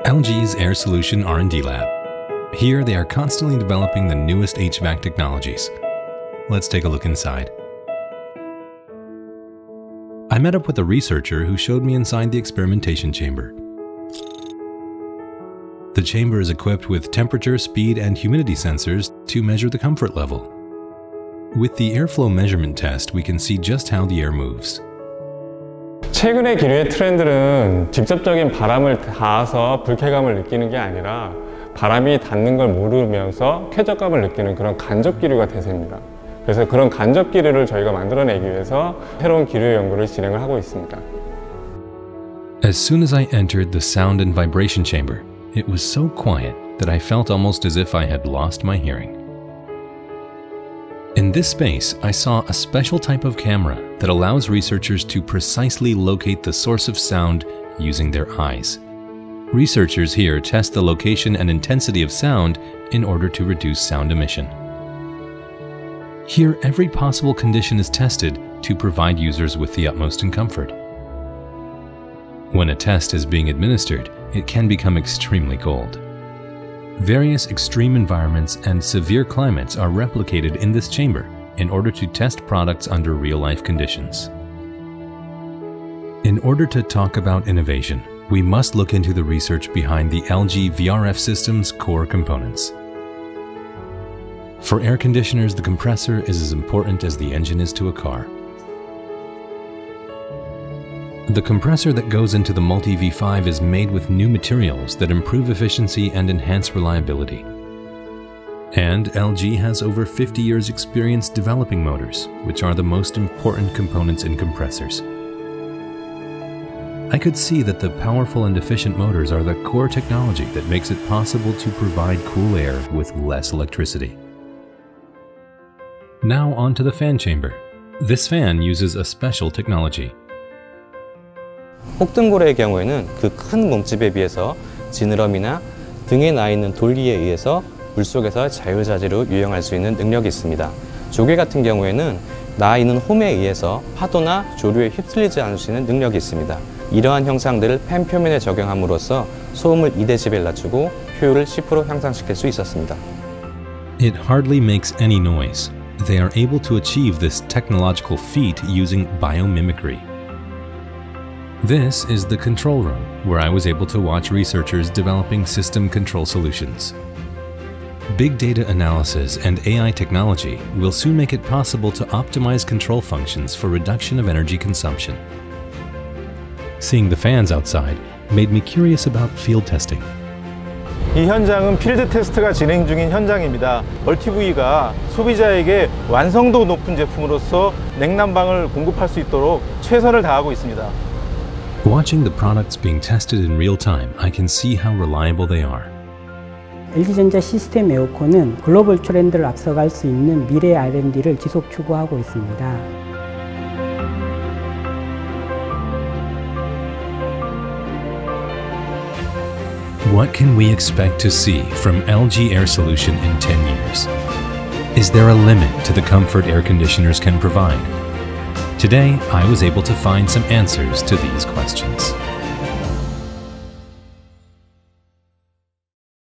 LG's Air Solution R&D Lab. Here they are constantly developing the newest HVAC technologies. Let's take a look inside. I met up with a researcher who showed me inside the experimentation chamber. The chamber is equipped with temperature, speed, and humidity sensors to measure the comfort level. With the airflow measurement test, we can see just how the air moves. 최근의 기류의 트렌드는 직접적인 바람을 닿아서 불쾌감을 느끼는 게 아니라 바람이 닿는 걸 모르면서 쾌적감을 느끼는 그런 간접 기류가 대세입니다. 그래서 그런 간접 기류를 저희가 만들어내기 위해서 새로운 기류 연구를 진행을 하고 있습니다. As soon as I entered the sound and vibration chamber, it was so quiet that I felt almost as if I had lost my hearing. In this space, I saw a special type of camera that allows researchers to precisely locate the source of sound using their eyes. Researchers here test the location and intensity of sound in order to reduce sound emission. Here, every possible condition is tested to provide users with the utmost in comfort. When a test is being administered, it can become extremely cold. Various extreme environments and severe climates are replicated in this chamber in order to test products under real-life conditions. In order to talk about innovation, we must look into the research behind the LG VRF system's core components. For air conditioners, the compressor is as important as the engine is to a car. The compressor that goes into the Multi V5 is made with new materials that improve efficiency and enhance reliability. And LG has over 50 years' experience developing motors, which are the most important components in compressors. I could see that the powerful and efficient motors are the core technology that makes it possible to provide cool air with less electricity. Now on to the fan chamber. This fan uses a special technology. 혹등고래의 경우에는 그 큰 몸집에 비해서 지느러미나 등에 나 있는 돌기에 의해서 물속에서 자유자재로 유영할 수 있는 능력이 있습니다. 조개 같은 경우에는 나 있는 홈에 의해서 파도나 조류에 휩쓸리지 않을 수 있는 능력이 있습니다. 이러한 형상들을 팬 표면에 적용함으로써 소음을 2dB 낮추고 효율을 10% 향상시킬 수 있었습니다. It hardly makes any noise. They are able to achieve this technological feat using biomimicry. This is the control room, where I was able to watch researchers developing system control solutions. Big data analysis and AI technology will soon make it possible to optimize control functions for reduction of energy consumption. Seeing the fans outside made me curious about field testing. 이 현장은 필드 테스트가 진행 중인 현장입니다. 멀티브이가 소비자에게 완성도 높은 제품으로서 냉난방을 공급할 수 있도록 최선을 다하고 있습니다. Watching the products being tested in real time, I can see how reliable they are. LG전자 시스템 에어컨은 글로벌 트렌드를 앞서갈 수 있는 미래 R&D를 지속 추구하고 있습니다. What can we expect to see from LG Air Solution in 10 years? Is there a limit to the comfort air conditioners can provide? Today, I was able to find some answers to these questions.